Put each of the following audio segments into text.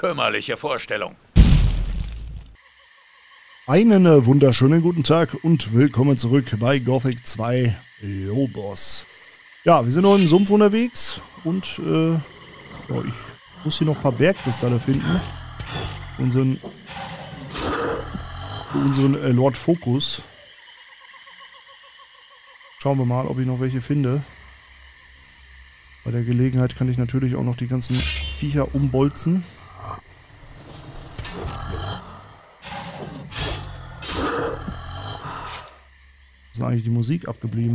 kümmerliche Vorstellung. Einen wunderschönen guten Tag und willkommen zurück bei Gothic 2 Lobos. Ja, wir sind noch im Sumpf unterwegs und ich muss hier noch ein paar Bergkristalle finden. Unseren Lord Focus. Schauen wir mal, ob ich noch welche finde. Bei der Gelegenheit kann ich natürlich auch noch die ganzen Viecher umbolzen. Ist denn eigentlich die Musik abgeblieben?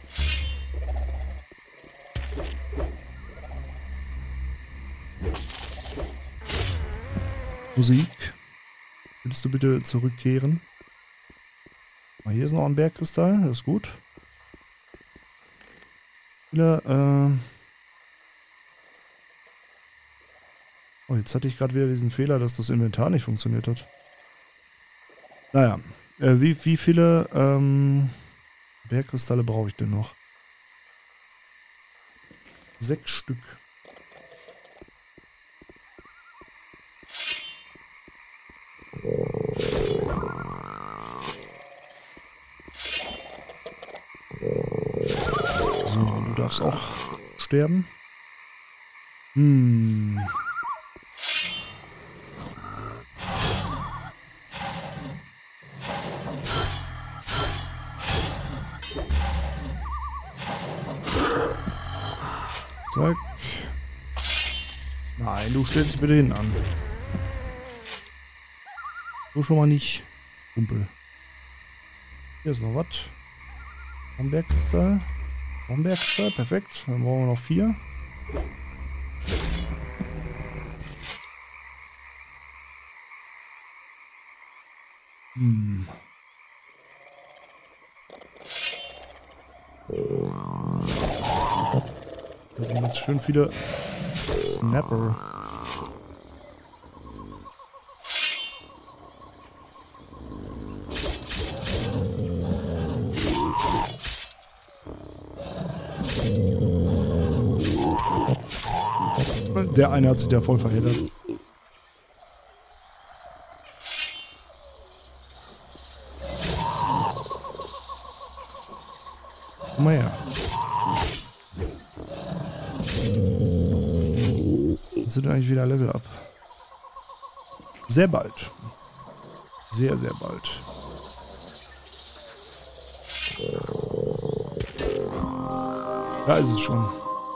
Musik, willst du bitte zurückkehren? Hier ist noch ein Bergkristall, das ist gut. Oh, jetzt hatte ich gerade wieder diesen Fehler, dass das Inventar nicht funktioniert hat. Naja, wie viele Bergkristalle brauche ich denn noch? 6 Stück. So, du darfst auch sterben. Zack. Nein, du stellst dich bitte hin an. So schon mal nicht, Kumpel. Hier ist noch was. Bergkristall. Bergkristall, perfekt. Dann brauchen wir noch 4. Da sind jetzt schön viele Snapper. Der eine hat sich ja voll verheddert. Komm mal her. Das sind eigentlich wieder Level up. Sehr bald. Sehr, sehr bald. Da ist es schon.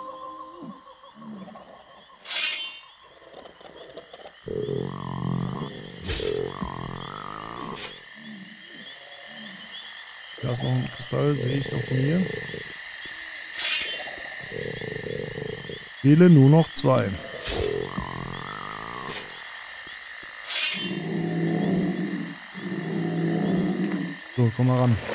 Da ist noch ein Kristall, sehe ich noch von hier. Fehlen nur noch 2. So, komm mal ran.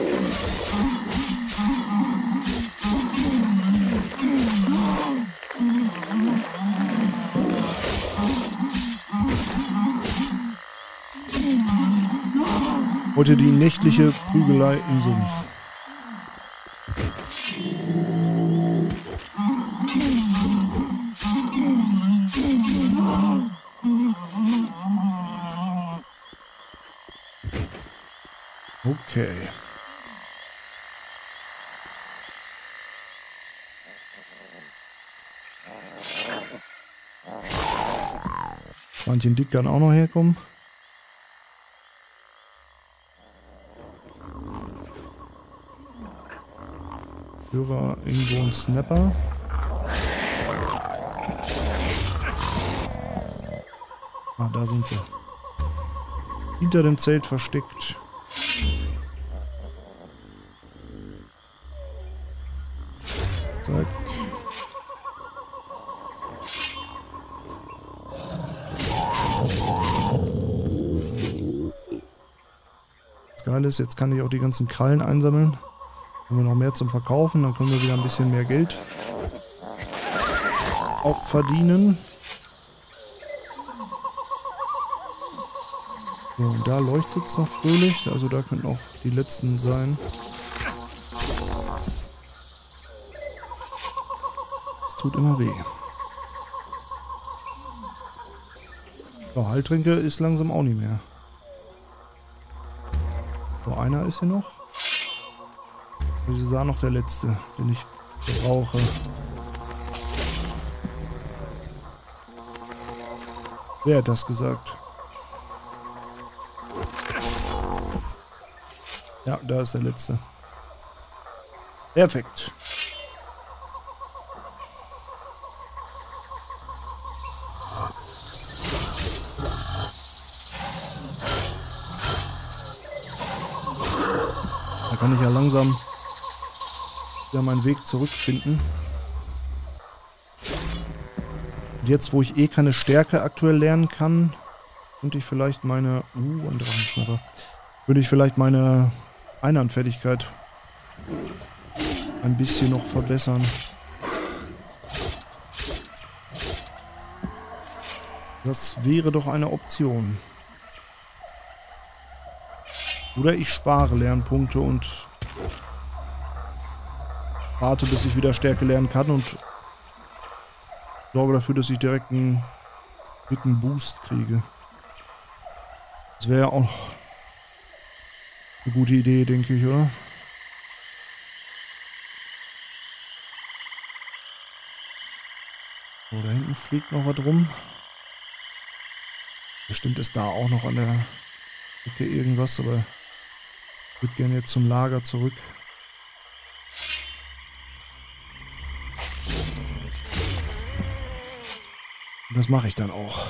Heute die nächtliche Prügelei im Sumpf. Okay. Schweinchen Dick kann auch noch herkommen. Hörer irgendwo ein Snapper. Ah, da sind sie. Hinter dem Zelt versteckt. Zack. Das Geile ist, jetzt kann ich auch die ganzen Krallen einsammeln. Haben wir noch mehr zum Verkaufen, dann können wir wieder ein bisschen mehr Geld auch verdienen. So, und da leuchtet es noch fröhlich, also da könnten auch die letzten sein. Es tut immer weh. So, Heiltränke ist langsam auch nicht mehr. So, einer ist hier noch. Das war noch der letzte, den ich brauche. Wer hat das gesagt? Ja, da ist der letzte. Perfekt. Da kann ich ja langsam wieder meinen Weg zurückfinden. Und jetzt, wo ich eh keine Stärke aktuell lernen kann, könnte ich vielleicht meine... ein Drachensnapper. Würde ich vielleicht meine Einhandfertigkeit ein bisschen noch verbessern. Das wäre doch eine Option. Oder ich spare Lernpunkte und warte, bis ich wieder Stärke lernen kann und sorge dafür, dass ich direkt einen dicken Boost kriege. Das wäre ja auch eine gute Idee, denke ich, oder? So, da hinten fliegt noch was rum. Bestimmt ist da auch noch an der Ecke irgendwas, aber ich würde gerne jetzt zum Lager zurück. Und das mache ich dann auch.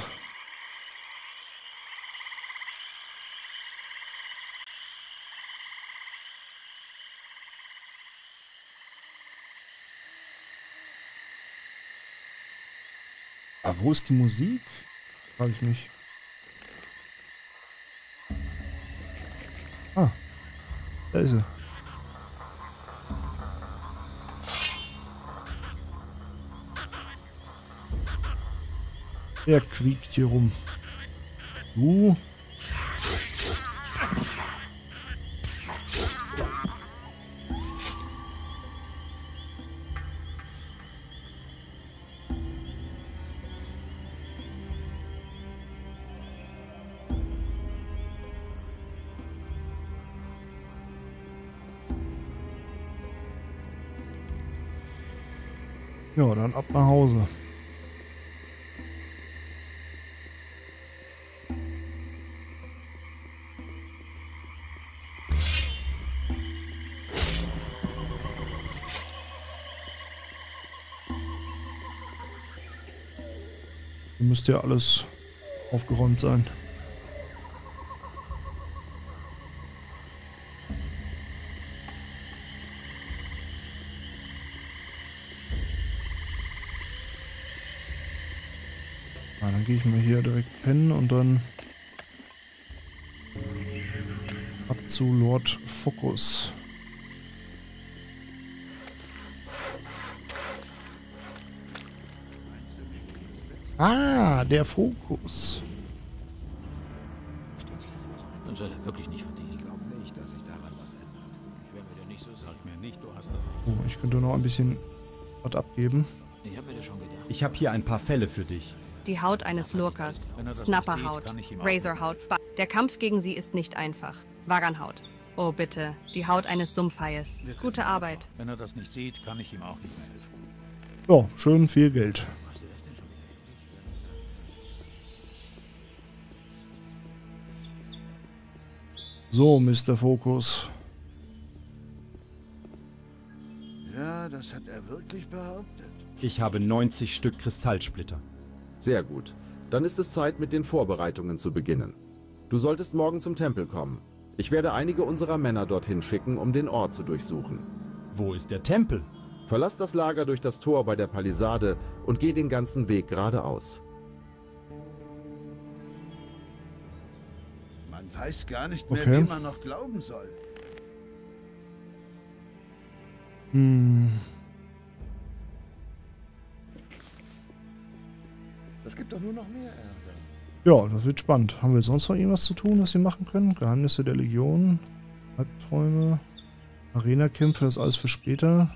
Aber wo ist die Musik? Frage ich mich. Ah, da ist sie. Er quiekt hier rum. Ja, dann ab nach Hause. Hier müsste ja alles aufgeräumt sein. Dann gehe ich mal hier direkt pennen und dann ab zu Lord Fokus. Ah, der Fokus. Dann soll er wirklich nicht verdienen. Ich glaube nicht, dass sich daran was ändert. Ich werde mir dir nicht so sagen. Sag mir nicht, du hast das. Oh, ich könnte noch ein bisschen was abgeben. Ich habe mir das schon gedacht. Ich habe hier ein paar Fälle für dich. Die Haut eines Lurkers. Snapperhaut. Razorhaut. Der Kampf gegen sie ist nicht einfach. Waranhaut. Oh bitte, die Haut eines Sumpfhaies. Gute Arbeit. Wenn er das nicht sieht, kann ich ihm auch nicht mehr helfen. Ja, schön viel Geld. Hast du das denn schon wieder? So, Mr. Fokus. Ja, das hat er wirklich behauptet. Ich habe 90 Stück Kristallsplitter. Sehr gut. Dann ist es Zeit, mit den Vorbereitungen zu beginnen. Du solltest morgen zum Tempel kommen. Ich werde einige unserer Männer dorthin schicken, um den Ort zu durchsuchen. Wo ist der Tempel? Verlass das Lager durch das Tor bei der Palisade und geh den ganzen Weg geradeaus. Man weiß gar nicht mehr, Okay. wem man noch glauben soll. Das gibt doch nur noch mehr Ärger. Ja, das wird spannend. Haben wir sonst noch irgendwas zu tun, was wir machen können? Geheimnisse der Legion, Albträume, Arena-Kämpfe, das ist alles für später.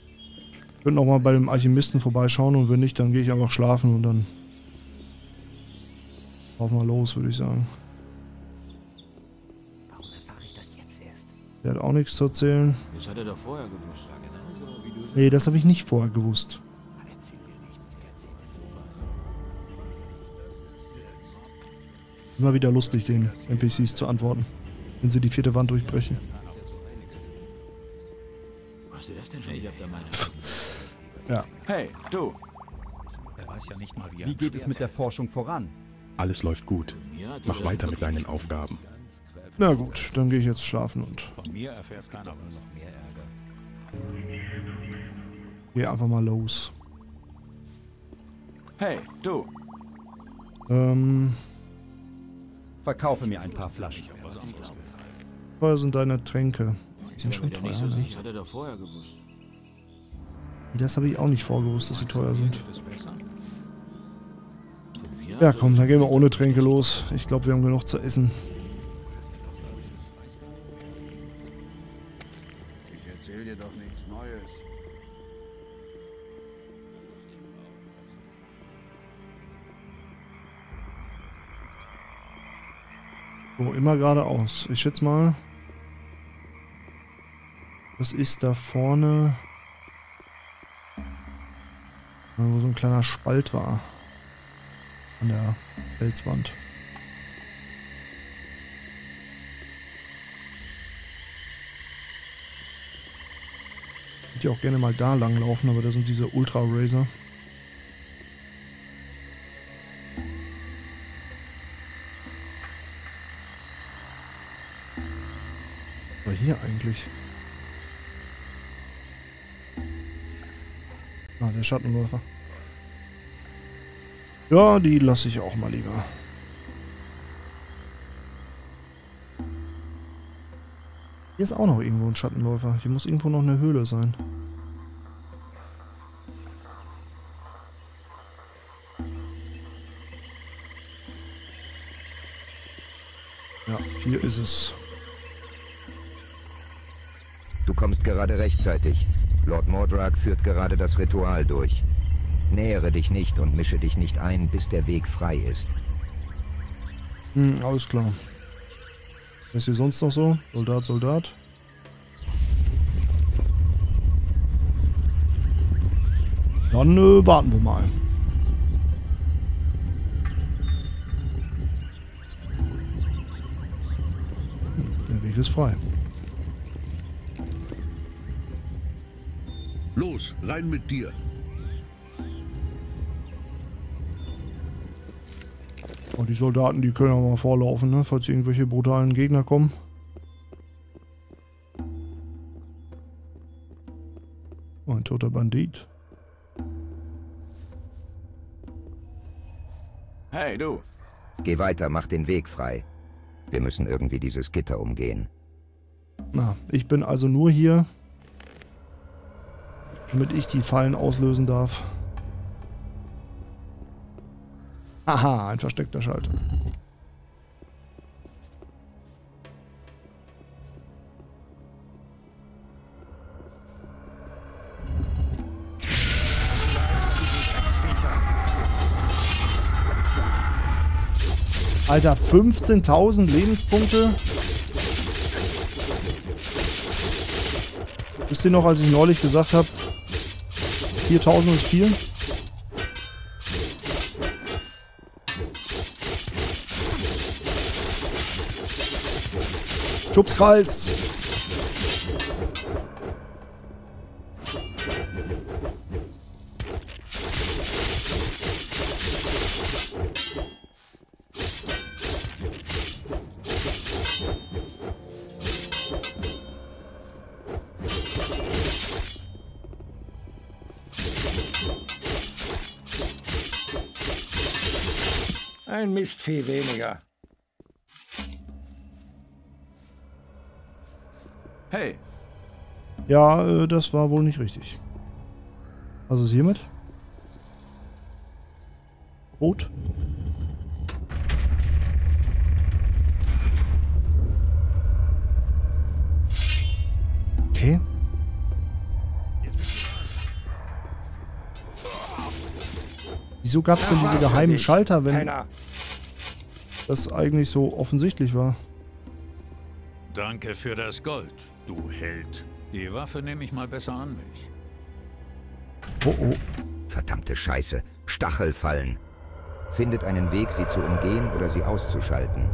Wir können auch mal bei dem Alchemisten vorbeischauen und wenn nicht, dann gehe ich einfach schlafen und dann Laufen wir los, würde ich sagen. Warum erfahre ich das jetzt erst? Der hat auch nichts zu erzählen. Das hat er doch vorher gewusst. Ja, genauso wie du. Nee, das habe ich nicht vorher gewusst. Erzähl mir nicht, ich erzähl dir sowas. Immer wieder lustig, den NPCs zu antworten, wenn sie die 4. Wand durchbrechen. Machst du das denn schon? Ich hab da meine. Ja. Hey, du! Er weiß ja nicht mal, wie geht es mit der Forschung voran? Alles läuft gut. Mach weiter mit deinen Aufgaben. Na gut, dann gehe ich jetzt schlafen und Von mir erfährt keiner noch mehr Ärger. gehe einfach mal los. Hey, du! Verkaufe mir ein paar Flaschen. Teuer sind deine Tränke. Die sind schon Der teuer, nicht so ne? sicher. Das hat er doch vorher gewusst. Das habe ich auch nicht vorgewusst, dass sie teuer sind. Das besser? Ja komm, dann gehen wir ohne Tränke los. Ich glaube, wir haben genug zu essen. Ich erzähl dir doch nichts Neues. So, immer geradeaus. Ich schätze mal, das ist da vorne, wo so ein kleiner Spalt war. An der Felswand. Ich würde ja auch gerne mal da lang laufen, aber da sind diese Ultra Razor. Was war hier eigentlich? Ah, der Schattenläufer. Ja, die lasse ich auch mal lieber. Hier ist auch noch irgendwo ein Schattenläufer. Hier muss irgendwo noch eine Höhle sein. Ja, hier ist es. Du kommst gerade rechtzeitig. Lord Mordrag führt gerade das Ritual durch. Nähere dich nicht und mische dich nicht ein, bis der Weg frei ist. Alles klar. Was ist hier sonst noch so? Soldat, Soldat. Dann warten wir mal. Der Weg ist frei. Los, rein mit dir. Oh, die Soldaten, die können auch mal vorlaufen, ne? Falls irgendwelche brutalen Gegner kommen. Oh, ein toter Bandit. Hey, du! Geh weiter, mach den Weg frei. Wir müssen irgendwie dieses Gitter umgehen. Na, ich bin also nur hier, damit ich die Fallen auslösen darf. Aha, ein versteckter Schalter. Alter, 15.000 Lebenspunkte. Wisst ihr noch, als ich neulich gesagt habe, 4.000 ist viel? Schubskreis. Ein Mistvieh weniger. Hey! Ja, das war wohl nicht richtig. Was ist hiermit? Rot. Okay. Wieso gab es denn diese geheimen Schalter, wenn... Keiner. das eigentlich so offensichtlich war. Danke für das Gold, du Held. Die Waffe nehme ich mal besser an mich. Oh oh. Verdammte Scheiße. Stachelfallen. Findet einen Weg, sie zu umgehen oder sie auszuschalten.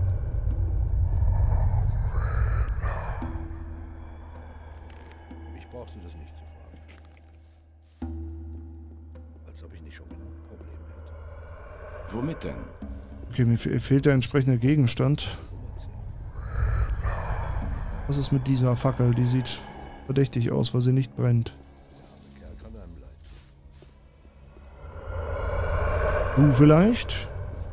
Mich brauchst du das nicht zu fragen. Als ob ich nicht schon genug Probleme hätte. Womit denn? Okay, mir fehlt der entsprechende Gegenstand. Was ist mit dieser Fackel? Die sieht verdächtig aus, weil sie nicht brennt. Du vielleicht?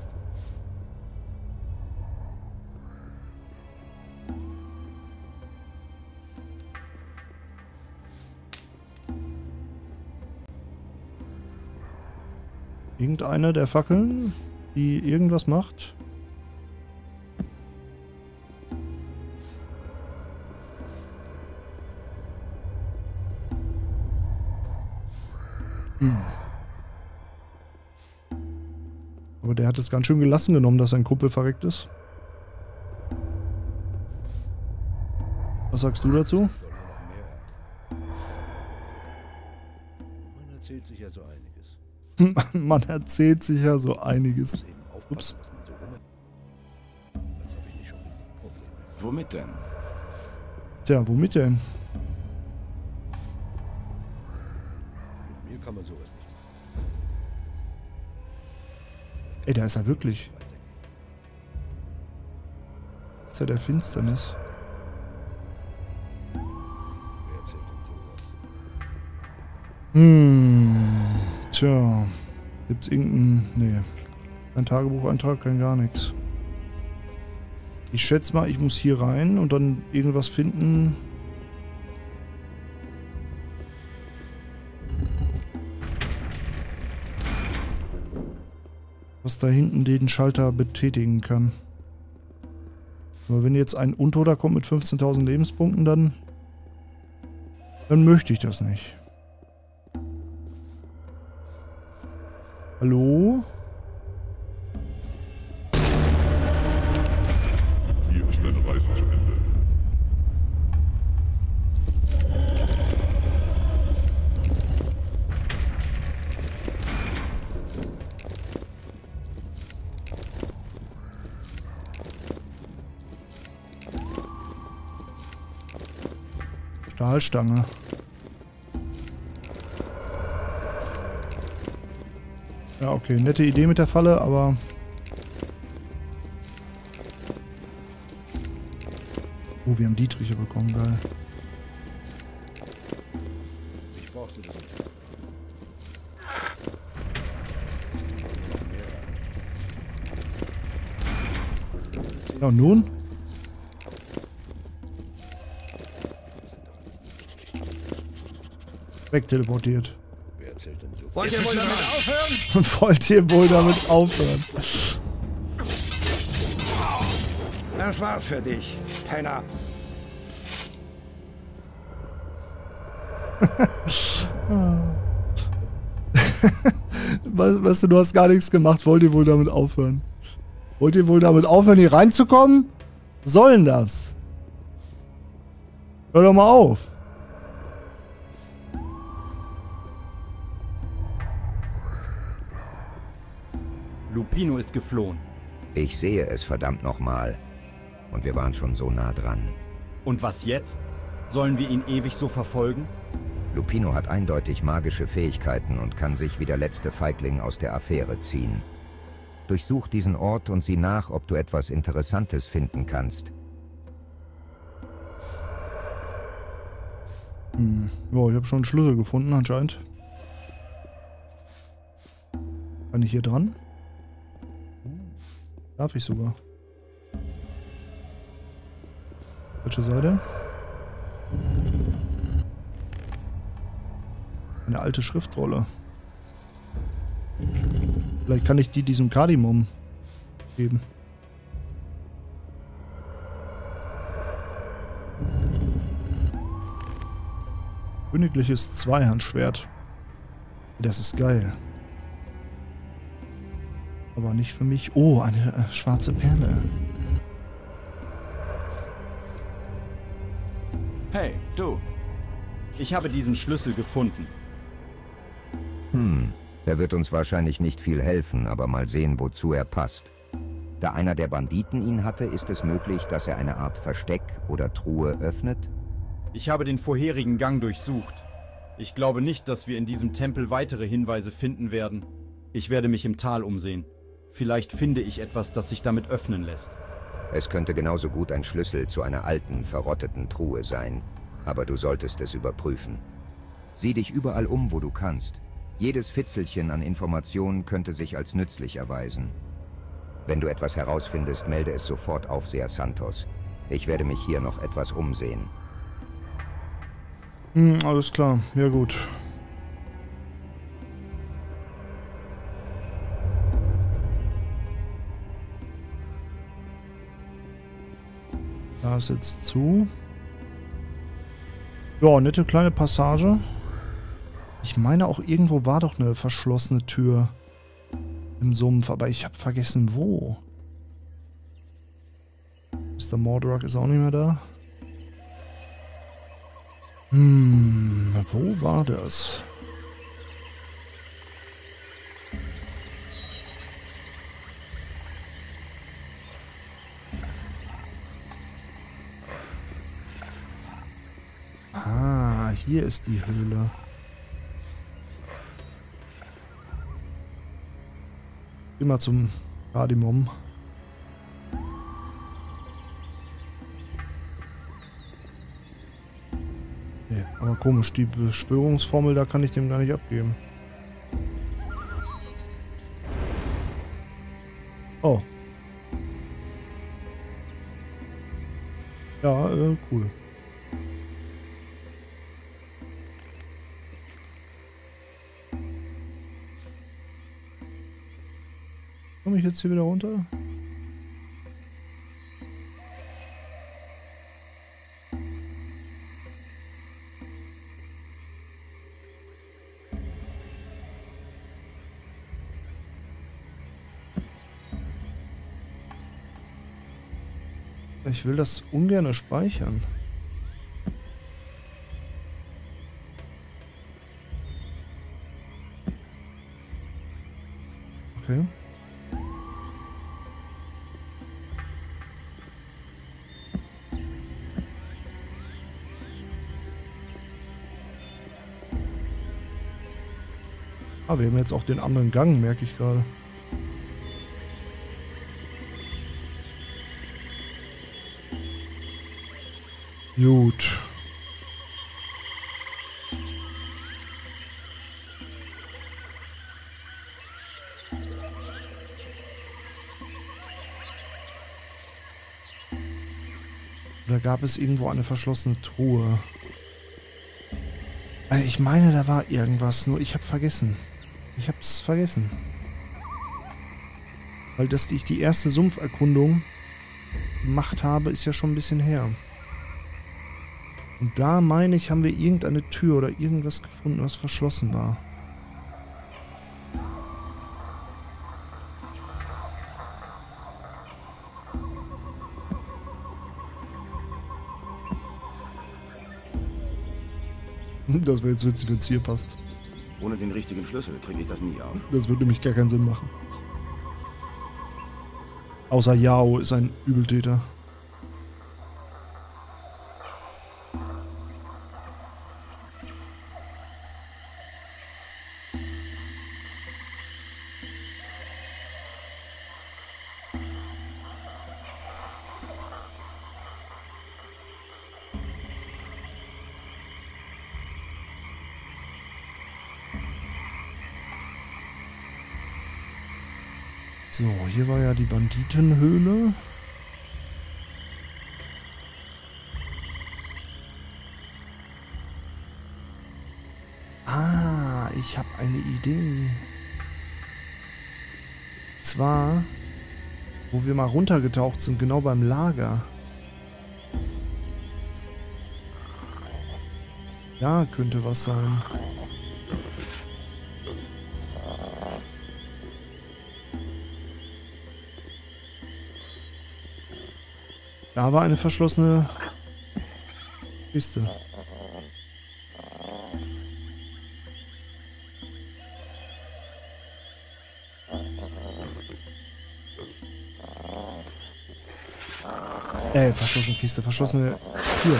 Irgendeine der Fackeln, die irgendwas macht? Aber der hat es ganz schön gelassen genommen, dass sein Kumpel verreckt ist. Was sagst du dazu? Man erzählt sich ja so einiges. Man erzählt sich ja so einiges. Ups. Womit denn? Tja, womit denn? Mit mir kann man sowas nicht. Ey, da ist er wirklich. Das ist ja der Finsternis. Wer erzählt denn sowas? Tja. Gibt's irgendein... Nee. Kein Tagebucheintrag, kein gar nichts. Ich schätze mal, ich muss hier rein und dann irgendwas finden. Was da hinten den Schalter betätigen kann. Aber wenn jetzt ein Untoter kommt mit 15.000 Lebenspunkten, dann möchte ich das nicht. Hallo? Hier ist deine Reise zu Ende. Stahlstange. Ja, okay. Nette Idee mit der Falle, aber... Oh, wir haben Dietriche bekommen, geil. Ich brauchst du das nicht. Ja, und nun? Wegteleportiert. Wer erzählt denn so? Wollt ihr wohl damit aufhören? Und wollt ihr wohl damit aufhören? Das war's für dich, Penner. Weißt du, du hast gar nichts gemacht. Wollt ihr wohl damit aufhören? Wollt ihr wohl damit aufhören, hier reinzukommen? Was soll denn das? Hör doch mal auf. Lupino ist geflohen. Ich sehe es verdammt nochmal. Und wir waren schon so nah dran. Und was jetzt? Sollen wir ihn ewig so verfolgen? Lupino hat eindeutig magische Fähigkeiten und kann sich wie der letzte Feigling aus der Affäre ziehen. Durchsuch diesen Ort und sieh nach, ob du etwas Interessantes finden kannst. Ja, ich habe schon einen Schlüssel gefunden anscheinend. Kann ich hier dran? Darf ich sogar. Falsche Seite. Eine alte Schriftrolle. Vielleicht kann ich die diesem Kardimom geben. Königliches Zweihandschwert. Das ist geil. Aber nicht für mich. Oh, eine schwarze Perle. Hey, du. Ich habe diesen Schlüssel gefunden. Der wird uns wahrscheinlich nicht viel helfen, aber mal sehen, wozu er passt. Da einer der Banditen ihn hatte, ist es möglich, dass er eine Art Versteck oder Truhe öffnet? Ich habe den vorherigen Gang durchsucht. Ich glaube nicht, dass wir in diesem Tempel weitere Hinweise finden werden. Ich werde mich im Tal umsehen. Vielleicht finde ich etwas, das sich damit öffnen lässt. Es könnte genauso gut ein Schlüssel zu einer alten, verrotteten Truhe sein. Aber du solltest es überprüfen. Sieh dich überall um, wo du kannst. Jedes Fitzelchen an Informationen könnte sich als nützlich erweisen. Wenn du etwas herausfindest, melde es sofort Aufseher Santos. Ich werde mich hier noch etwas umsehen. Alles klar. Ja gut. Da ist jetzt zu. Ja, nette kleine Passage. Ich meine auch irgendwo war doch eine verschlossene Tür im Sumpf, aber ich habe vergessen wo. Mr. Mordrock ist auch nicht mehr da. Wo war das? Ah, hier ist die Höhle. Geh mal zum Kardamom. Nee, aber komisch, die Beschwörungsformel, da kann ich dem gar nicht abgeben. Oh. Ja, cool. Komme ich jetzt hier wieder runter? Ich will das ungern speichern. Okay. Ah, wir haben jetzt auch den anderen Gang, merke ich gerade. Gut. Da gab es irgendwo eine verschlossene Truhe. Ich meine, da war irgendwas, nur ich habe vergessen. Ich habe es vergessen. Weil dass ich die erste Sumpferkundung gemacht habe, ist ja schon ein bisschen her. Und da, meine ich, haben wir irgendeine Tür oder irgendwas gefunden, was verschlossen war. Das wäre jetzt witzig, wenn es hier passt. Ohne den richtigen Schlüssel kriege ich das nie auf. Das würde nämlich gar keinen Sinn machen. Außer Yao ist ein Übeltäter. So, hier war ja die Banditenhöhle. Ah, ich habe eine Idee. Zwar, wo wir mal runtergetaucht sind, genau beim Lager. Ja, könnte was sein. Da war eine verschlossene Kiste. Verschlossene Kiste, verschlossene Tür.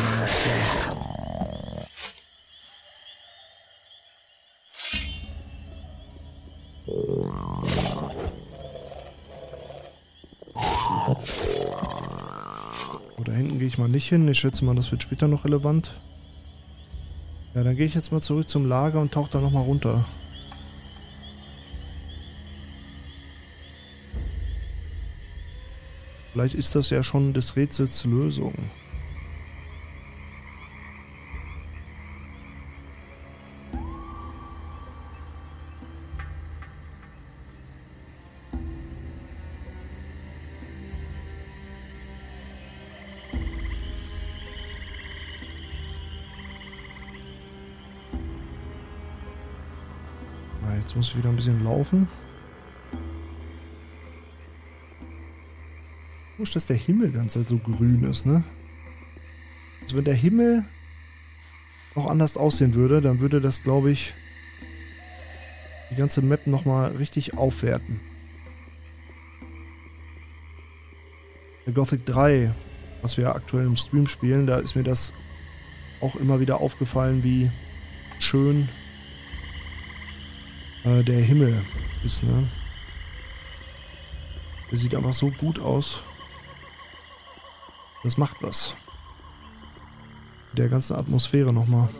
Da hinten gehe ich mal nicht hin. Ich schätze mal, das wird später noch relevant. Ja, dann gehe ich jetzt mal zurück zum Lager und tauche da nochmal runter. Vielleicht ist das ja schon des Rätsels Lösung. Na, jetzt muss ich wieder ein bisschen laufen. Dass der Himmel ganz halt so grün ist, ne? Also wenn der Himmel auch anders aussehen würde, dann würde das, glaube ich, die ganze Map nochmal richtig aufwerten. Der Gothic 3, was wir aktuell im Stream spielen, da ist mir das auch immer wieder aufgefallen, wie schön der Himmel ist, ne? Der sieht einfach so gut aus. Das macht was. Der ganzen Atmosphäre nochmal.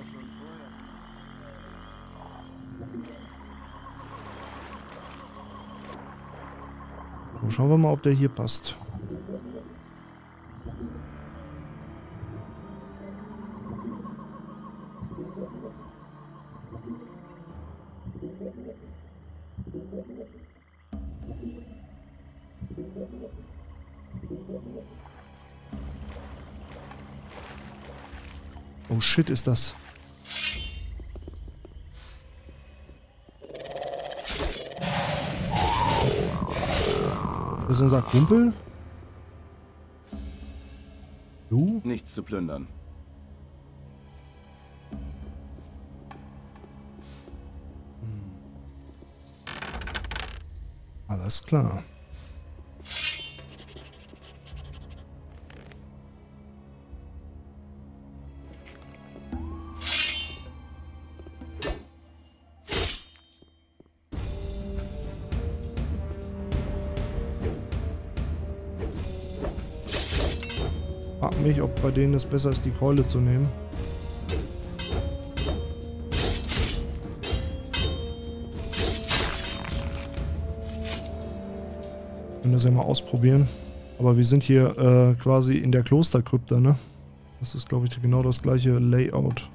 So, schauen wir mal, ob der hier passt. Oh shit, ist das. Das ist unser Kumpel? Du? Nichts zu plündern. Alles klar. Frag mich, ob bei denen es besser ist, die Keule zu nehmen. Wir können das ja mal ausprobieren. Aber wir sind hier quasi in der Klosterkrypta, ne? Das ist, glaube ich, genau das gleiche Layout.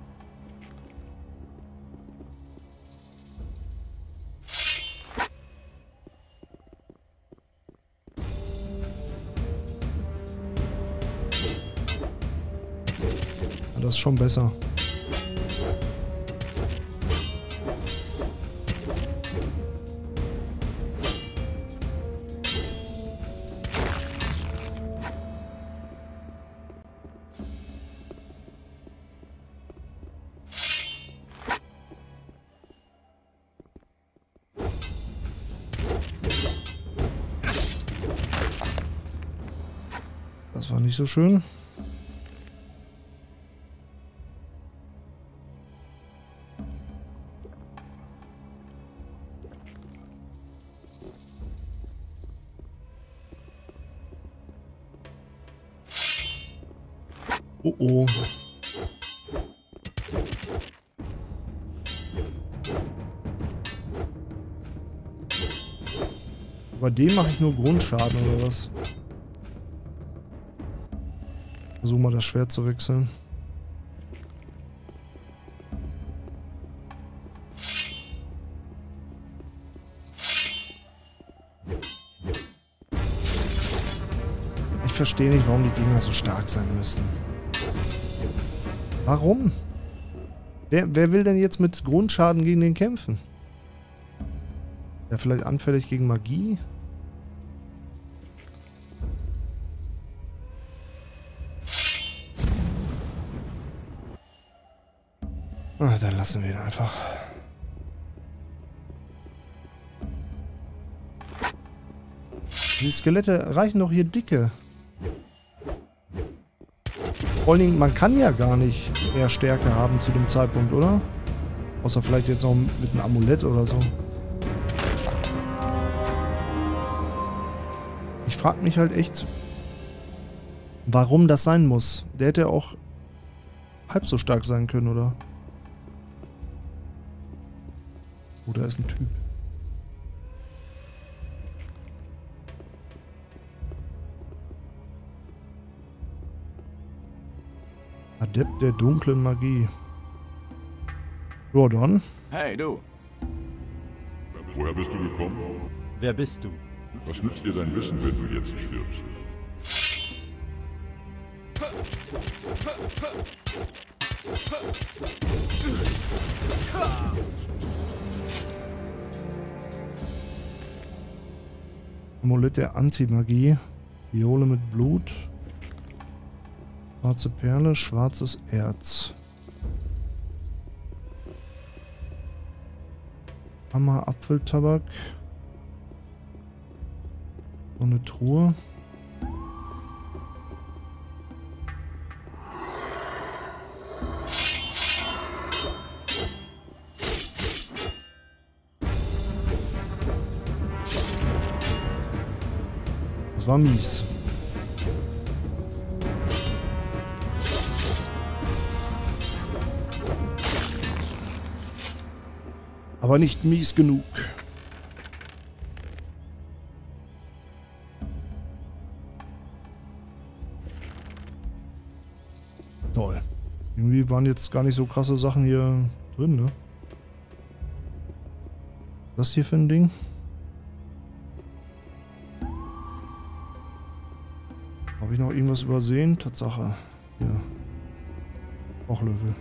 Das ist schon besser. Das war nicht so schön. Oh oh. Bei dem mache ich nur Grundschaden oder was? Versuch mal das Schwert zu wechseln. Ich verstehe nicht, warum die Gegner so stark sein müssen. Warum? Wer will denn jetzt mit Grundschaden gegen den kämpfen? Ja, vielleicht anfällig gegen Magie? Ah, dann lassen wir ihn einfach. Die Skelette reichen doch hier dicke. Vor allen Dingen, man kann ja gar nicht mehr Stärke haben zu dem Zeitpunkt, oder? Außer vielleicht jetzt noch mit einem Amulett oder so. Ich frage mich halt echt, warum das sein muss. Der hätte auch halb so stark sein können, oder? Oder ist ein Typ. Adept der dunklen Magie. Ja, dann. Hey, du. Woher bist du gekommen? Wer bist du? Was nützt dir dein Wissen, wenn du jetzt stirbst? Amulett der Antimagie. Viole mit Blut. Schwarze Perle, schwarzes Erz. Hammer, Apfeltabak. So eine Truhe. Das war mies. Aber nicht mies genug. Toll. Irgendwie waren jetzt gar nicht so krasse Sachen hier drin, ne? Was hier für ein Ding? Habe ich noch irgendwas übersehen? Tatsache. Hier. Bauchlöffel.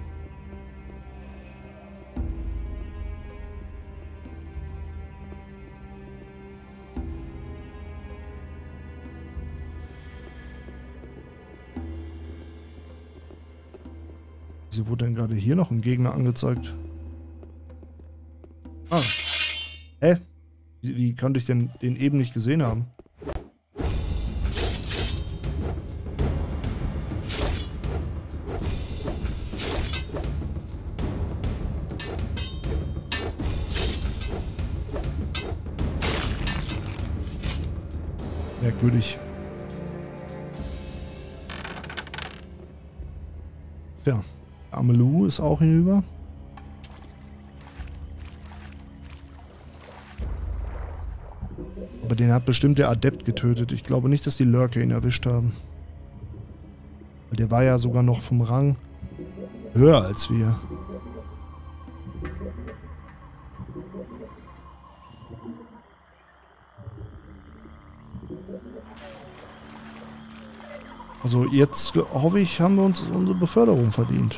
Wieso wurde denn gerade hier noch ein Gegner angezeigt? Ah. Hä? Wie konnte ich denn den eben nicht gesehen haben? Merkwürdig. Ja. Amelou ist auch hinüber. Aber den hat bestimmt der Adept getötet. Ich glaube nicht, dass die Lurker ihn erwischt haben. Weil der war ja sogar noch vom Rang höher als wir. Also jetzt, hoffe ich, haben wir uns unsere Beförderung verdient.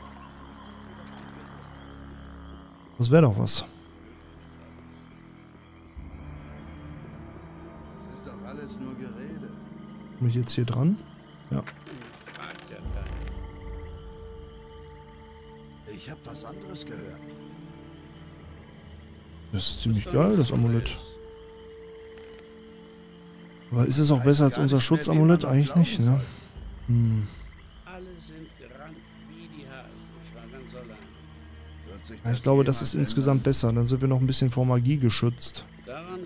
Das wäre doch was. Das ist doch alles nur Gerede. Bin ich jetzt hier dran? Ja. Ich habe was anderes gehört. Das ist ziemlich geil, das Amulett. Aber ist es auch besser als unser Schutzamulett? Eigentlich nicht, ne? Hm. Alle sind gerannt wie die Hasen. Ich war ganz allein. Ja, ich glaube, das ist insgesamt besser. Dann sind wir noch ein bisschen vor Magie geschützt. Daran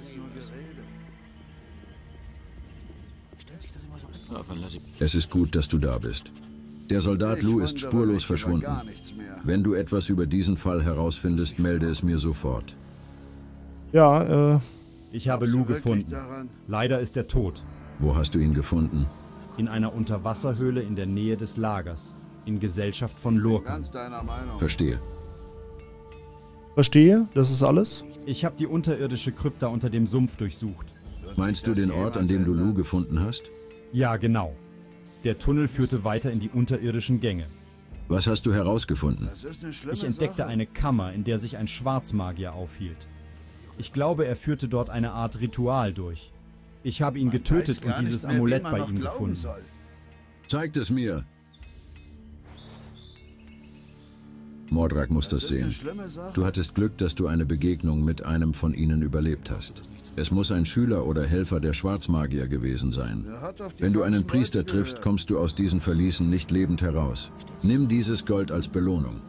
Es ist gut, dass du da bist. Der Soldat Lou ist spurlos verschwunden. Wenn du etwas über diesen Fall herausfindest, melde es mir sofort. Ja, Ich habe Lou gefunden. Leider ist er tot. Wo hast du ihn gefunden? In einer Unterwasserhöhle in der Nähe des Lagers. In Gesellschaft von Lurkern. Verstehe. Verstehe? Das ist alles? Ich habe die unterirdische Krypta unter dem Sumpf durchsucht. Meinst du den Ort, an dem du Lou gefunden hast? Ja, genau. Der Tunnel führte weiter in die unterirdischen Gänge. Was hast du herausgefunden? Ich entdeckte eine Kammer, in der sich ein Schwarzmagier aufhielt. Ich glaube, er führte dort eine Art Ritual durch. Ich habe ihn getötet und dieses Amulett bei ihm gefunden. Zeigt es mir. Mordrak muss das sehen. Du hattest Glück, dass du eine Begegnung mit einem von ihnen überlebt hast. Es muss ein Schüler oder Helfer der Schwarzmagier gewesen sein. Wenn du einen Priester triffst, kommst du aus diesen Verließen nicht lebend heraus. Nimm dieses Gold als Belohnung.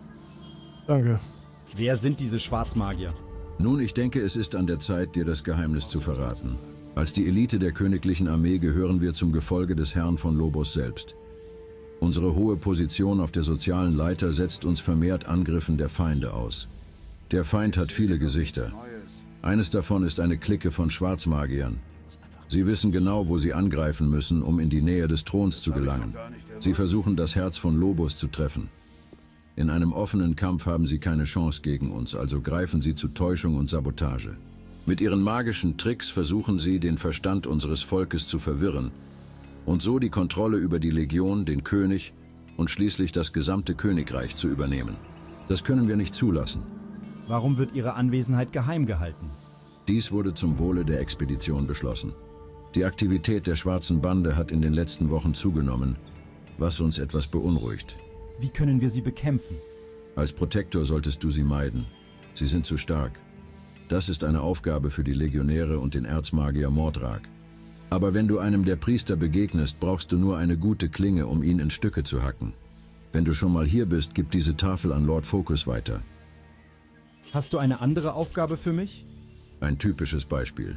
Danke. Wer sind diese Schwarzmagier? Nun, ich denke, es ist an der Zeit, dir das Geheimnis zu verraten. Als die Elite der königlichen Armee gehören wir zum Gefolge des Herrn von Lobos selbst. Unsere hohe Position auf der sozialen Leiter setzt uns vermehrt Angriffen der Feinde aus. Der Feind hat viele Gesichter. Eines davon ist eine Clique von Schwarzmagiern. Sie wissen genau, wo sie angreifen müssen, um in die Nähe des Throns zu gelangen. Sie versuchen, das Herz von Lobos zu treffen. In einem offenen Kampf haben sie keine Chance gegen uns, also greifen sie zu Täuschung und Sabotage. Mit ihren magischen Tricks versuchen sie, den Verstand unseres Volkes zu verwirren und so die Kontrolle über die Legion, den König und schließlich das gesamte Königreich zu übernehmen. Das können wir nicht zulassen. Warum wird Ihre Anwesenheit geheim gehalten? Dies wurde zum Wohle der Expedition beschlossen. Die Aktivität der Schwarzen Bande hat in den letzten Wochen zugenommen, was uns etwas beunruhigt. Wie können wir sie bekämpfen? Als Protektor solltest du sie meiden. Sie sind zu stark. Das ist eine Aufgabe für die Legionäre und den Erzmagier Mordrak. Aber wenn du einem der Priester begegnest, brauchst du nur eine gute Klinge, um ihn in Stücke zu hacken. Wenn du schon mal hier bist, gib diese Tafel an Lord Focus weiter. Hast du eine andere Aufgabe für mich? Ein typisches Beispiel.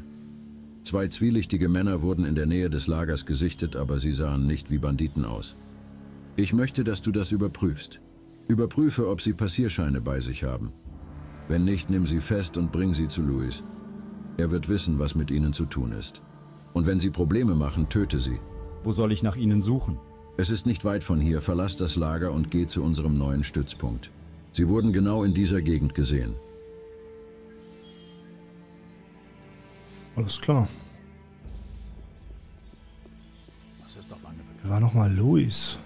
2 zwielichtige Männer wurden in der Nähe des Lagers gesichtet, aber sie sahen nicht wie Banditen aus. Ich möchte, dass du das überprüfst. Überprüfe, ob sie Passierscheine bei sich haben. Wenn nicht, nimm sie fest und bring sie zu Louis. Er wird wissen, was mit ihnen zu tun ist. Und wenn sie Probleme machen, töte sie. Wo soll ich nach ihnen suchen? Es ist nicht weit von hier. Verlass das Lager und geh zu unserem neuen Stützpunkt. Sie wurden genau in dieser Gegend gesehen. Alles klar. Da war nochmal Louis.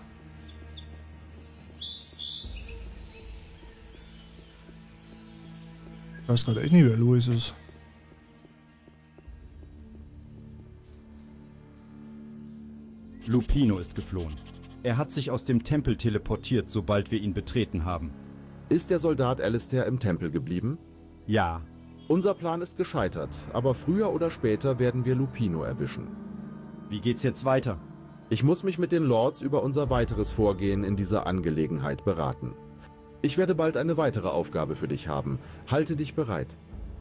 Ich weiß gerade echt nicht, wer Louis ist. Lupino ist geflohen. Er hat sich aus dem Tempel teleportiert, sobald wir ihn betreten haben. Ist der Soldat Alistair im Tempel geblieben? Ja. Unser Plan ist gescheitert, aber früher oder später werden wir Lupino erwischen. Wie geht's jetzt weiter? Ich muss mich mit den Lords über unser weiteres Vorgehen in dieser Angelegenheit beraten. Ich werde bald eine weitere Aufgabe für dich haben. Halte dich bereit.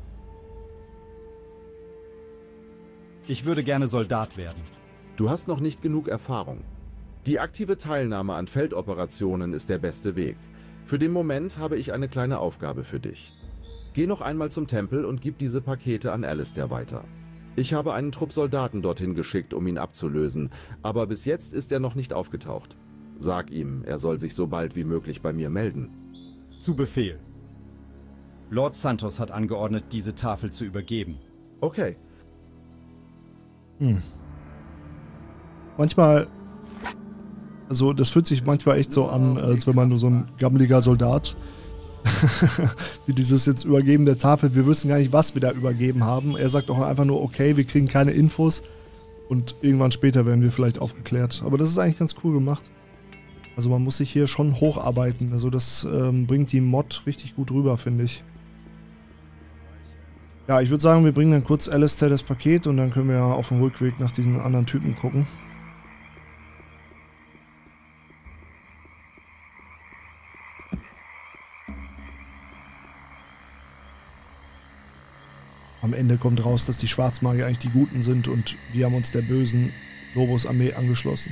Ich würde gerne Soldat werden. Du hast noch nicht genug Erfahrung. Die aktive Teilnahme an Feldoperationen ist der beste Weg. Für den Moment habe ich eine kleine Aufgabe für dich. Geh noch einmal zum Tempel und gib diese Pakete an Alistair weiter. Ich habe einen Trupp Soldaten dorthin geschickt, um ihn abzulösen, aber bis jetzt ist er noch nicht aufgetaucht. Sag ihm, er soll sich so bald wie möglich bei mir melden. Zu Befehl. Lord Santos hat angeordnet, diese Tafel zu übergeben. Okay. Manchmal, also das fühlt sich manchmal echt so an, als wenn man nur so ein gammeliger Soldat, wie dieses jetzt Übergeben der Tafel, wir wissen gar nicht, was wir da übergeben haben. Er sagt auch einfach nur, okay, wir kriegen keine Infos und irgendwann später werden wir vielleicht aufgeklärt. Aber das ist eigentlich ganz cool gemacht. Also man muss sich hier schon hocharbeiten, also das bringt die Mod richtig gut rüber, finde ich. Ja, ich würde sagen, wir bringen dann kurz Alistair das Paket und dann können wir auf dem Rückweg nach diesen anderen Typen gucken. Am Ende kommt raus, dass die Schwarzmagier eigentlich die Guten sind und wir haben uns der bösen Lobos Armee angeschlossen.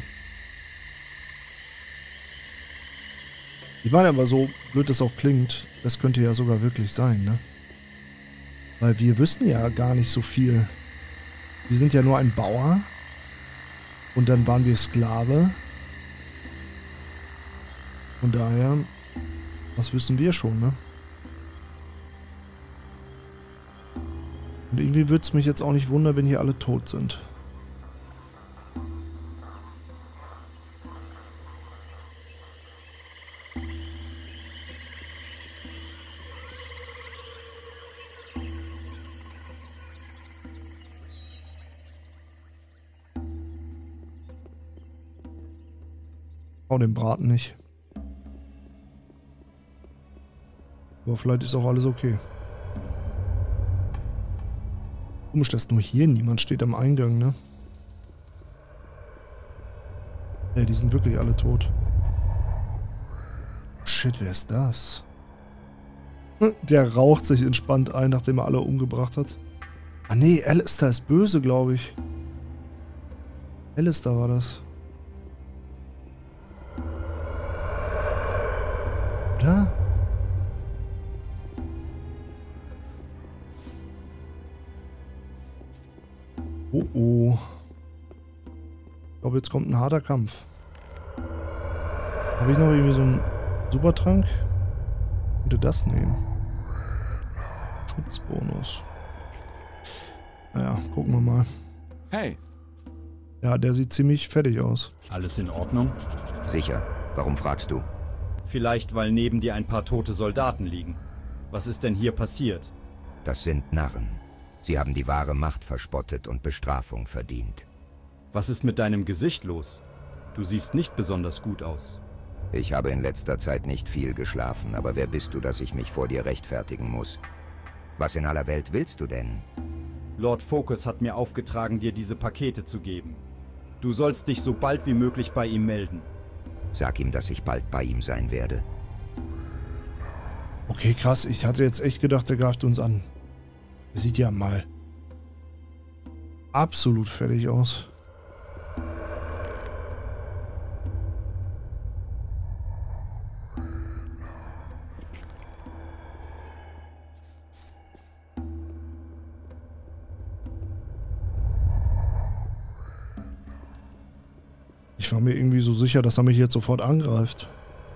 Ich meine aber, so blöd das auch klingt, das könnte ja sogar wirklich sein, ne? Weil wir wissen ja gar nicht so viel. Wir sind ja nur ein Bauer und dann waren wir Sklave. Von daher, was wissen wir schon, ne? Und irgendwie würde es mich jetzt auch nicht wundern, wenn hier alle tot sind. Den Braten nicht. Aber vielleicht ist auch alles okay. Komisch, dass nur hier niemand steht am Eingang, ne? Ey, die sind wirklich alle tot. Shit, wer ist das? Der raucht sich entspannt ein, nachdem er alle umgebracht hat. Ah nee, Alistair ist böse, glaube ich. Alistair war das. Oder? Oh oh. Ich glaube, jetzt kommt ein harter Kampf. Habe ich noch irgendwie so einen Supertrank? Ich könnte das nehmen. Schutzbonus. Naja, gucken wir mal. Hey. Ja, der sieht ziemlich fertig aus. Alles in Ordnung? Sicher. Warum fragst du? Vielleicht, weil neben dir ein paar tote Soldaten liegen. Was ist denn hier passiert? Das sind Narren. Sie haben die wahre Macht verspottet und Bestrafung verdient. Was ist mit deinem Gesicht los? Du siehst nicht besonders gut aus. Ich habe in letzter Zeit nicht viel geschlafen, aber wer bist du, dass ich mich vor dir rechtfertigen muss? Was in aller Welt willst du denn? Lord Focus hat mir aufgetragen, dir diese Pakete zu geben. Du sollst dich so bald wie möglich bei ihm melden. Sag ihm, dass ich bald bei ihm sein werde. Okay, krass. Ich hatte jetzt echt gedacht, der greift uns an. Der sieht ja mal absolut fertig aus. Ich war mir irgendwie so sicher, dass er mich jetzt sofort angreift.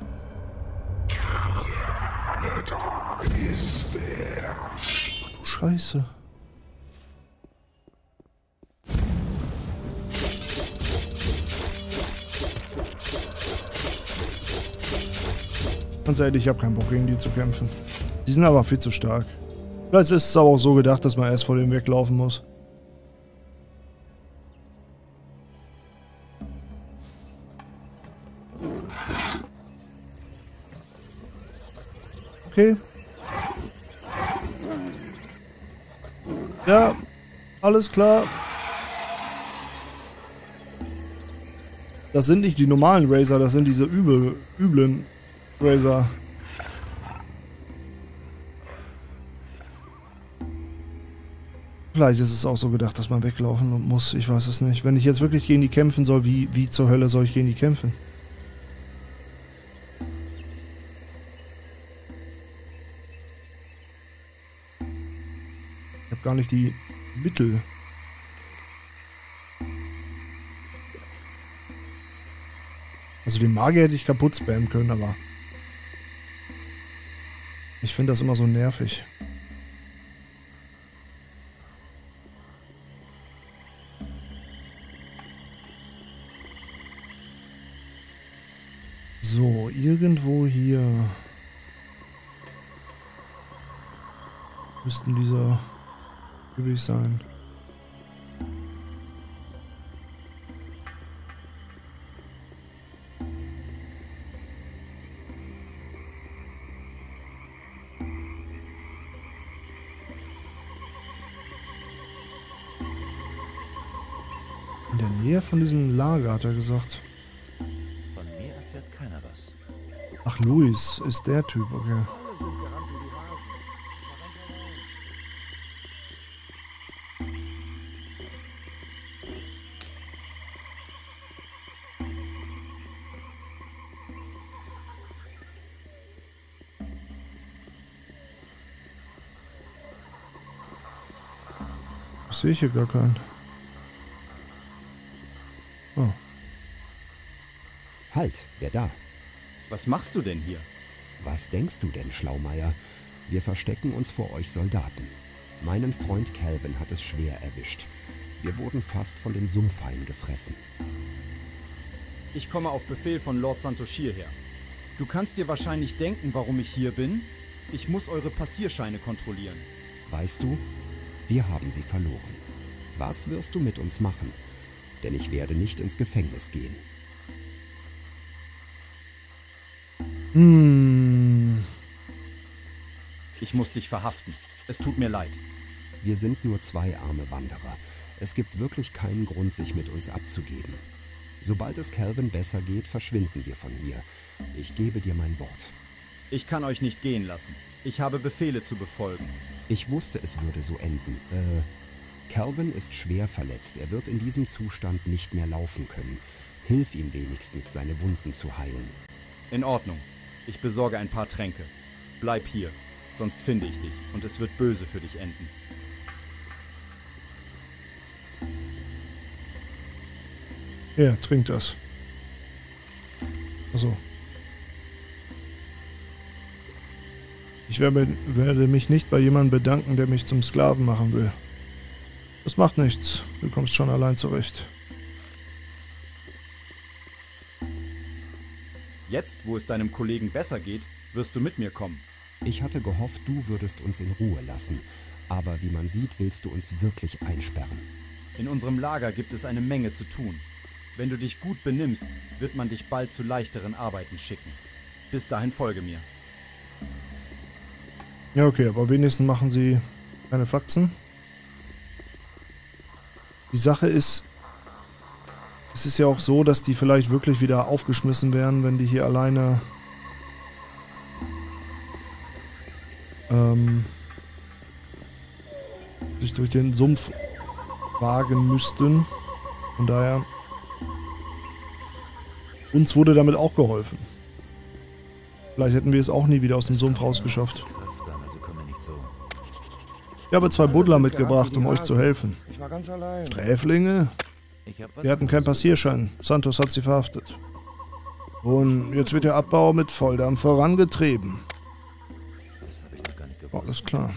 Da ist er. Oh, du Scheiße. Ganz ehrlich, ich habe keinen Bock gegen die zu kämpfen. Die sind aber viel zu stark. Vielleicht ist es aber auch so gedacht, dass man erst vor dem weglaufen muss. Okay. Ja, alles klar. Das sind nicht die normalen Razor, das sind diese üblen Razor. Vielleicht ist es auch so gedacht, dass man weglaufen muss. Ich weiß es nicht. Wenn ich jetzt wirklich gegen die kämpfen soll, wie zur Hölle soll ich gegen die kämpfen? Ich habe gar nicht die Mittel. Also den Magier hätte ich kaputt spammen können, aber ich finde das immer so nervig. So, irgendwo hier müssten dieser übrig sein. In der Nähe von diesem Lager, hat er gesagt. Von mir erfährt keiner was. Ach, Luis ist der Typ, okay. Sehe ich hier gar keinen. Oh. Halt, wer da? Was machst du denn hier? Was denkst du denn, Schlaumeier? Wir verstecken uns vor euch Soldaten. Meinen Freund Calvin hat es schwer erwischt. Wir wurden fast von den Sumpfhaien gefressen. Ich komme auf Befehl von Lord Santoshir her. Du kannst dir wahrscheinlich denken, warum ich hier bin. Ich muss eure Passierscheine kontrollieren. Weißt du, wir haben sie verloren. Was wirst du mit uns machen? Denn ich werde nicht ins Gefängnis gehen. Ich muss dich verhaften. Es tut mir leid. Wir sind nur zwei arme Wanderer. Es gibt wirklich keinen Grund, sich mit uns abzugeben. Sobald es Calvin besser geht, verschwinden wir von hier. Ich gebe dir mein Wort. Ich kann euch nicht gehen lassen. Ich habe Befehle zu befolgen. Ich wusste, es würde so enden. Calvin ist schwer verletzt. Er wird in diesem Zustand nicht mehr laufen können. Hilf ihm wenigstens, seine Wunden zu heilen. In Ordnung. Ich besorge ein paar Tränke. Bleib hier, sonst finde ich dich und es wird böse für dich enden. Ja, trink das. Also. Ich werde mich nicht bei jemandem bedanken, der mich zum Sklaven machen will. Das macht nichts. Du kommst schon allein zurecht. Jetzt, wo es deinem Kollegen besser geht, wirst du mit mir kommen. Ich hatte gehofft, du würdest uns in Ruhe lassen. Aber wie man sieht, willst du uns wirklich einsperren. In unserem Lager gibt es eine Menge zu tun. Wenn du dich gut benimmst, wird man dich bald zu leichteren Arbeiten schicken. Bis dahin folge mir. Ja, okay, aber wenigstens machen sie keine Faxen. Die Sache ist, es ist ja auch so, dass die vielleicht wirklich wieder aufgeschmissen werden, wenn die hier alleine sich durch den Sumpf wagen müssten. Von daher, uns wurde damit auch geholfen. Vielleicht hätten wir es auch nie wieder aus dem Sumpf rausgeschafft. Ich habe 2 Buddler mitgebracht, um euch zu helfen. Ich war ganz allein. Sträflinge? Wir hatten keinen Passierschein. Santos hat sie verhaftet. Und jetzt wird der Abbau mit Volldampf vorangetrieben. Das habe ich noch gar nicht gewusst. Alles klar.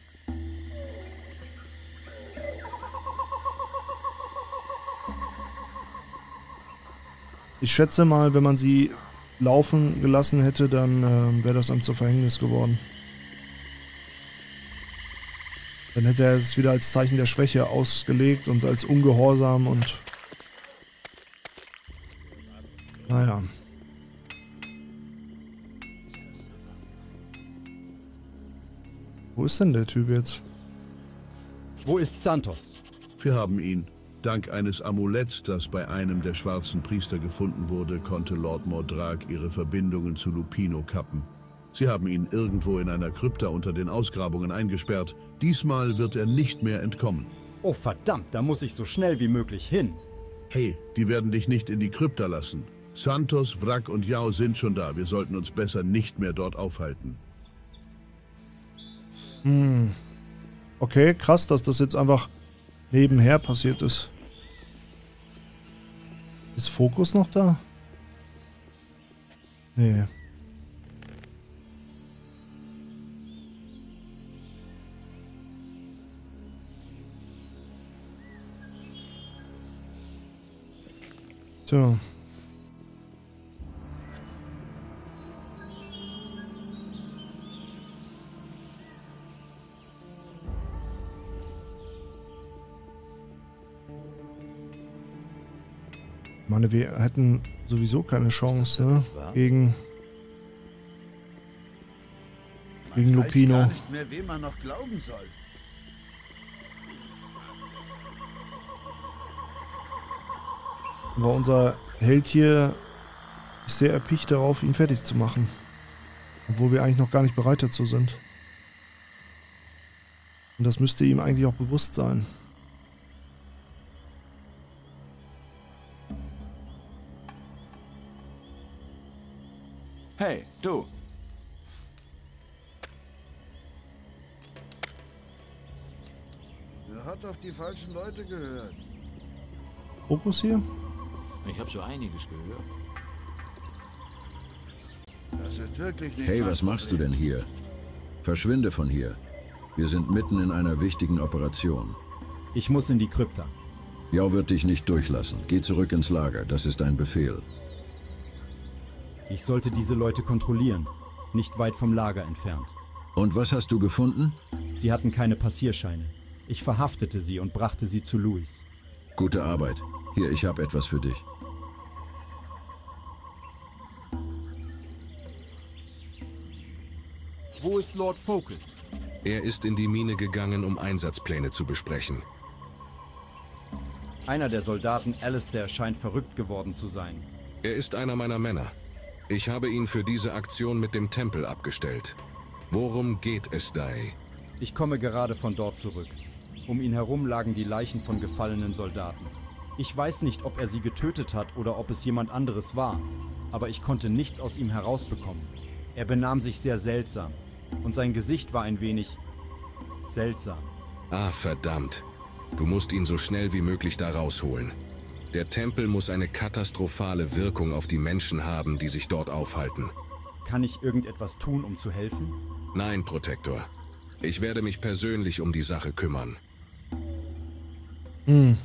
Ich schätze mal, wenn man sie laufen gelassen hätte, dann wäre das einem zu Verhängnis geworden. Dann hätte er es wieder als Zeichen der Schwäche ausgelegt und als Ungehorsam und... Naja. Wo ist denn der Typ jetzt? Wo ist Santos? Wir haben ihn. Dank eines Amuletts, das bei einem der schwarzen Priester gefunden wurde, konnte Lord Mordrag ihre Verbindungen zu Lupino kappen. Sie haben ihn irgendwo in einer Krypta unter den Ausgrabungen eingesperrt. Diesmal wird er nicht mehr entkommen. Oh verdammt, da muss ich so schnell wie möglich hin. Hey, die werden dich nicht in die Krypta lassen. Santos, Wrack und Yao sind schon da. Wir sollten uns besser nicht mehr dort aufhalten. Okay, krass, dass das jetzt einfach nebenher passiert ist. Ist Fokus noch da? Nee. Tja. Ich meine, wir hätten sowieso keine Chance, ne? Gegen Lupino. Ich weiß gar nicht mehr, wem man noch glauben soll. Aber unser Held hier ist sehr erpicht darauf, ihn fertig zu machen. Obwohl wir eigentlich noch gar nicht bereit dazu sind. Und das müsste ihm eigentlich auch bewusst sein. Hey, du. Er hat auf die falschen Leute gehört. Fokus hier? Ich habe so einiges gehört. Das ist wirklich nicht. Hey, was machst du denn hier? Verschwinde von hier. Wir sind mitten in einer wichtigen Operation. Ich muss in die Krypta. Yao wird dich nicht durchlassen. Geh zurück ins Lager, das ist ein Befehl. Ich sollte diese Leute kontrollieren, nicht weit vom Lager entfernt. Und was hast du gefunden? Sie hatten keine Passierscheine. Ich verhaftete sie und brachte sie zu Louis. Gute Arbeit. Hier, ich habe etwas für dich. Wo ist Lord Focus? Er ist in die Mine gegangen, um Einsatzpläne zu besprechen. Einer der Soldaten, Alistair, scheint verrückt geworden zu sein. Er ist einer meiner Männer. Ich habe ihn für diese Aktion mit dem Tempel abgestellt. Worum geht es, Dai? Ich komme gerade von dort zurück. Um ihn herum lagen die Leichen von gefallenen Soldaten. Ich weiß nicht, ob er sie getötet hat oder ob es jemand anderes war, aber ich konnte nichts aus ihm herausbekommen. Er benahm sich sehr seltsam und sein Gesicht war ein wenig seltsam. Ah, verdammt. Du musst ihn so schnell wie möglich da rausholen. Der Tempel muss eine katastrophale Wirkung auf die Menschen haben, die sich dort aufhalten. Kann ich irgendetwas tun, um zu helfen? Nein, Protektor. Ich werde mich persönlich um die Sache kümmern. Wir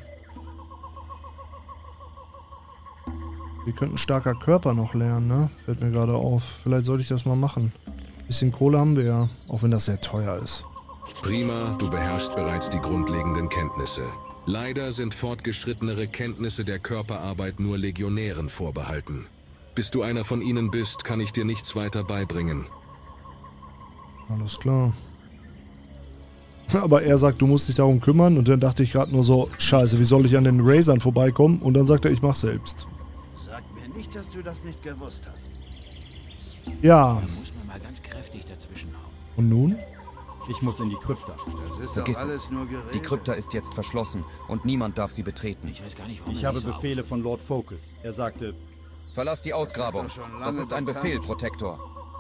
könnten starker Körper noch lernen, ne? Fällt mir gerade auf. Vielleicht sollte ich das mal machen. Bisschen Kohle haben wir ja, auch wenn das sehr teuer ist. Prima, du beherrschst bereits die grundlegenden Kenntnisse. Leider sind fortgeschrittenere Kenntnisse der Körperarbeit nur Legionären vorbehalten. Bis du einer von ihnen bist, kann ich dir nichts weiter beibringen. Alles klar. Aber er sagt, du musst dich darum kümmern und dann dachte ich gerade nur so, scheiße, wie soll ich an den Razern vorbeikommen? Und dann sagt er, ich mach selbst. Sag mir nicht, dass du das nicht gewusst hast. Ja. Da muss man mal ganz kräftig dazwischen hauen. Und nun? Ich muss in die Krypta. Vergiss es. Nur die Krypta ist jetzt verschlossen und niemand darf sie betreten. Ich weiß gar nicht, warum ich habe Befehle von Lord Focus. Er sagte... Verlass die Ausgrabung. Das ist ein Befehl, Protektor.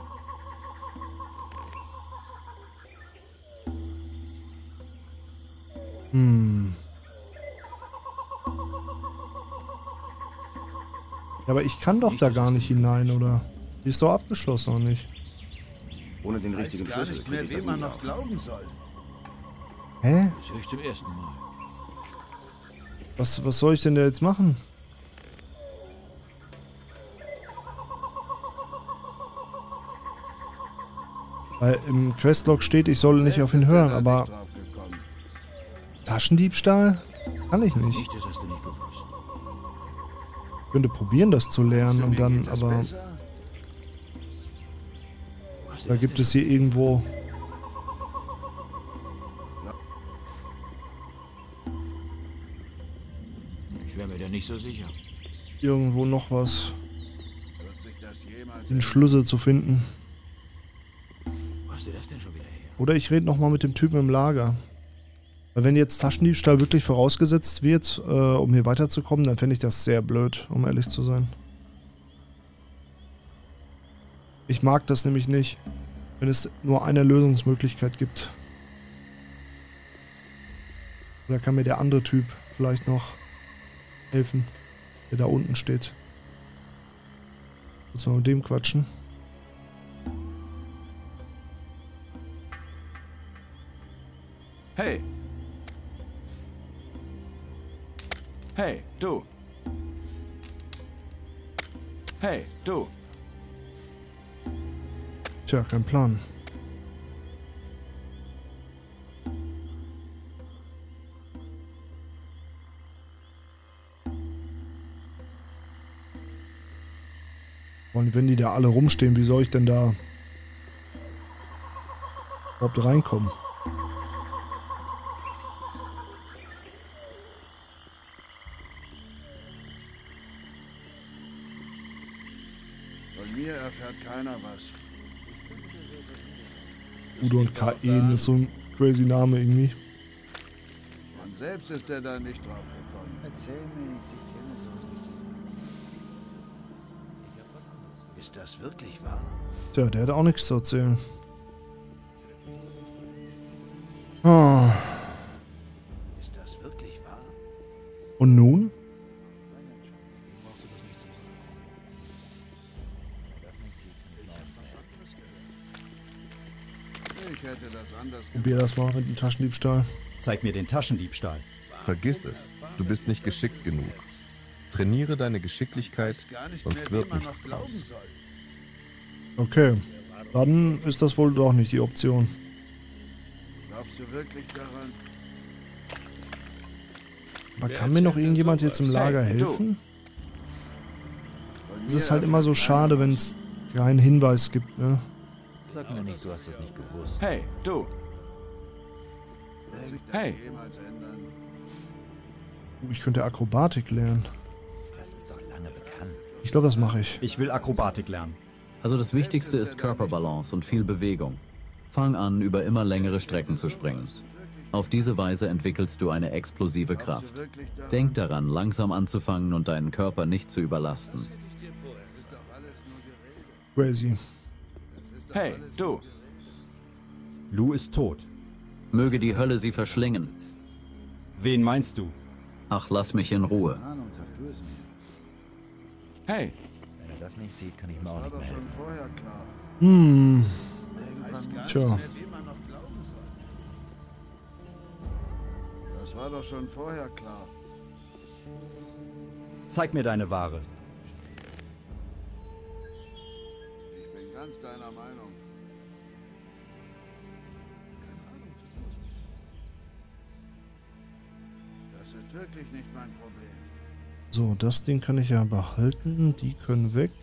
Ja, aber ich kann doch da gar nicht hinein, oder? Die ist doch abgeschlossen, oder nicht? Ohne den richtigen Schlüssel nicht mehr, wem man noch glauben soll. Hä? Das höre ich zum ersten Mal. Was soll ich denn da jetzt machen? Weil im Questlog steht, ich soll nicht auf ihn hören, aber... Taschendiebstahl? Kann ich nicht. Das hast du nicht gewusst. Ich könnte probieren, das zu lernen und dann, aber... Da gibt es hier irgendwo... Ich wäre mir da nicht so sicher. Irgendwo noch was. Den Schlüssel zu finden. Wo hast du das denn schon wieder her? Oder ich rede nochmal mit dem Typen im Lager. Weil wenn jetzt Taschendiebstahl wirklich vorausgesetzt wird, um hier weiterzukommen, dann fände ich das sehr blöd, um ehrlich zu sein. Ich mag das nämlich nicht, wenn es nur eine Lösungsmöglichkeit gibt. Oder kann mir der andere Typ vielleicht noch helfen, der da unten steht. Jetzt mal mit dem quatschen. Hey. Hey, du. Hey, du. Tja, kein Plan. Und wenn die da alle rumstehen, wie soll ich denn da überhaupt reinkommen? Von mir erfährt keiner was. Udo und Kain ist so ein crazy Name irgendwie. Von selbst ist er da nicht drauf gekommen. Erzähl mir, ich kenne es nicht. Ist das wirklich wahr? Tja, der hat auch nichts zu erzählen. Oh. Ist das wirklich wahr? Und nun? Ich hätte das anders Probier das mal mit dem Taschendiebstahl. Zeig mir den Taschendiebstahl. Vergiss es. Du bist nicht geschickt genug. Trainiere deine Geschicklichkeit, sonst wird nichts draus. Okay, dann ist das wohl doch nicht die Option. Glaubst du wirklich daran? Aber kann mir noch irgendjemand jetzt im Lager helfen? Es ist halt immer so schade, wenn es keinen Hinweis gibt, ne? Sag mir nicht, du hast es nicht gewusst. Hey, du! Hey! Ich könnte Akrobatik lernen. Das ist doch lange bekannt. Ich glaube, das mache ich. Ich will Akrobatik lernen. Also das Wichtigste ist Körperbalance und viel Bewegung. Fang an, über immer längere Strecken zu springen. Auf diese Weise entwickelst du eine explosive Kraft. Denk daran, langsam anzufangen und deinen Körper nicht zu überlasten. Crazy. Hey, du! Lou ist tot. Möge die Hölle sie verschlingen. Wen meinst du? Ach, lass mich in Ruhe. Hey! Wenn er das nicht sieht, kann ich mir auch nicht mehr helfen. Tja. Das war doch schon vorher klar. Zeig mir deine Ware. Ich bin ganz deiner Meinung. Das ist wirklich nicht mein Problem. So, das Ding kann ich ja behalten. Die können weg.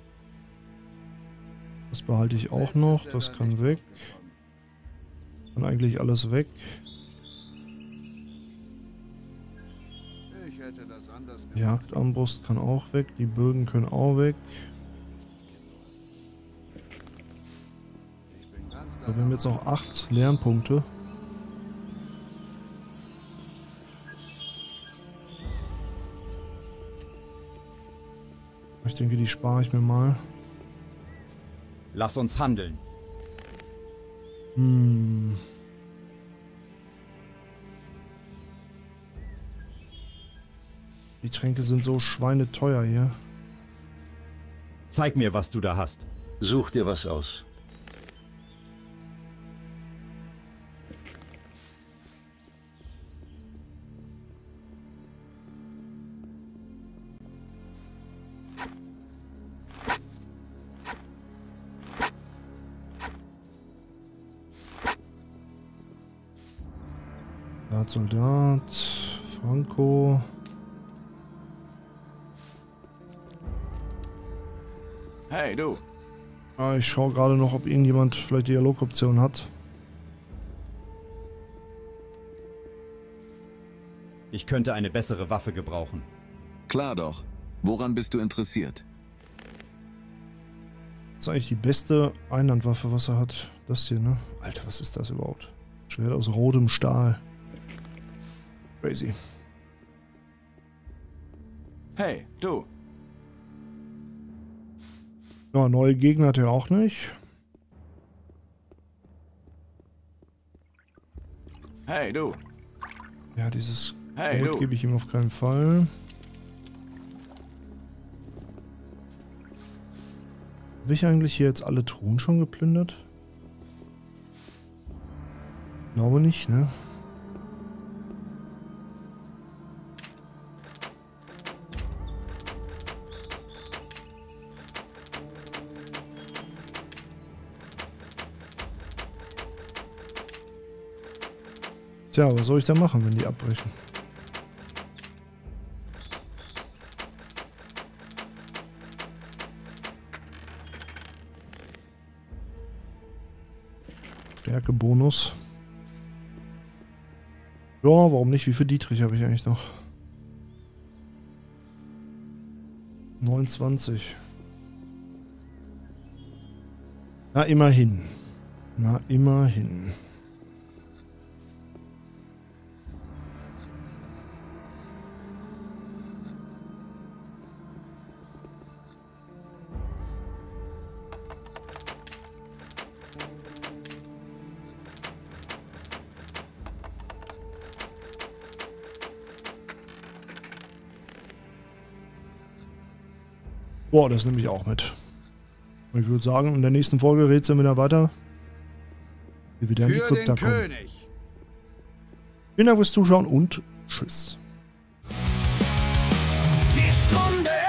Das behalte ich auch noch. Das kann weg. Kann eigentlich alles weg. Ich hätte das anders gemacht. Jagdarmbrust kann auch weg. Die Bögen können auch weg. So, wir haben jetzt noch 8 Lernpunkte. Ich denke, die spare ich mir mal. Lass uns handeln. Die Tränke sind so schweineteuer hier. Zeig mir, was du da hast. Such dir was aus. Soldat, Franco. Hey, du! Ich schaue gerade noch, ob irgendjemand vielleicht Dialogoption hat. Ich könnte eine bessere Waffe gebrauchen. Klar doch. Woran bist du interessiert? Das ist eigentlich die beste Einhandwaffe, was er hat. Das hier, ne? Alter, was ist das überhaupt? Schwert aus rotem Stahl. Crazy. Hey, du! Ja, neue Gegner hat er auch nicht. Hey, du! Ja, dieses Hey, Gold du! gebe ich ihm auf keinen Fall. Habe ich eigentlich hier jetzt alle Truhen schon geplündert? Glaube nicht, ne? Tja, was soll ich da machen, wenn die abbrechen? Stärkebonus. Ja, warum nicht? Wie viel Dietrich habe ich eigentlich noch? 29. Na, immerhin. Na, immerhin. Boah, das nehme ich auch mit. Und ich würde sagen, in der nächsten Folge rätseln wir wieder weiter, wie wir dann in die Krypta kommen. Vielen Dank fürs Zuschauen und tschüss. Die Stunde